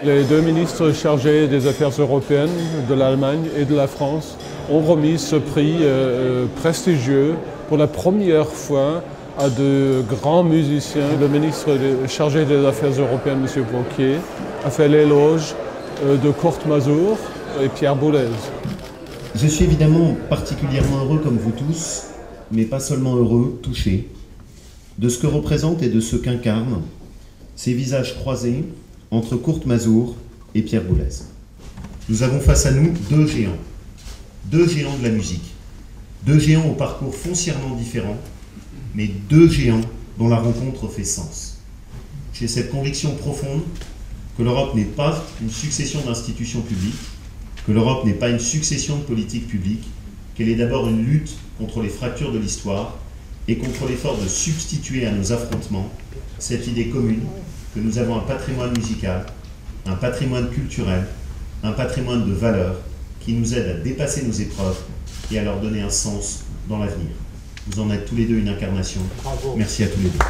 Les deux ministres chargés des Affaires européennes de l'Allemagne et de la France ont remis ce prix prestigieux pour la première fois à de grands musiciens. Le ministre chargé des Affaires européennes, M. Wauquiez, a fait l'éloge de Kurt Masur et Pierre Boulez. Je suis évidemment particulièrement heureux, comme vous tous, mais pas seulement heureux, touché, de ce que représentent et de ce qu'incarnent ces visages croisés entre Kurt Masur et Pierre Boulez. Nous avons face à nous deux géants de la musique, deux géants au parcours foncièrement différent, mais deux géants dont la rencontre fait sens. J'ai cette conviction profonde que l'Europe n'est pas une succession d'institutions publiques, que l'Europe n'est pas une succession de politiques publiques, qu'elle est d'abord une lutte contre les fractures de l'histoire et contre l'effort de substituer à nos affrontements cette idée commune que nous avons un patrimoine musical, un patrimoine culturel, un patrimoine de valeurs qui nous aide à dépasser nos épreuves et à leur donner un sens dans l'avenir. Vous en êtes tous les deux une incarnation. Bravo. Merci à tous les deux.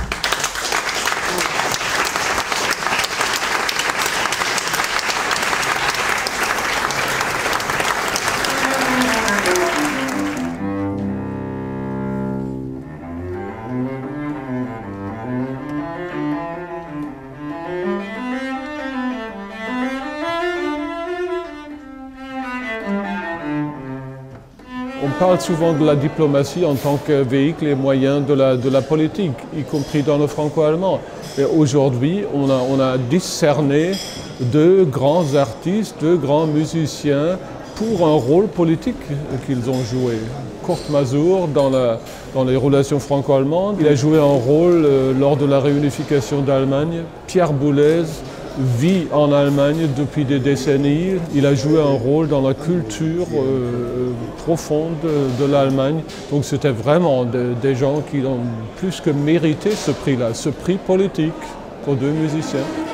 On parle souvent de la diplomatie en tant que véhicule et moyen de la politique, y compris dans le franco-allemand. Et aujourd'hui, on a discerné deux grands artistes, deux grands musiciens pour un rôle politique qu'ils ont joué. Kurt Masur, dans les relations franco-allemandes, il a joué un rôle lors de la réunification d'Allemagne. Pierre Boulez vit en Allemagne depuis des décennies. Il a joué un rôle dans la culture profonde de l'Allemagne. Donc c'était vraiment des gens qui ont plus que mérité ce prix-là, ce prix politique pour deux musiciens.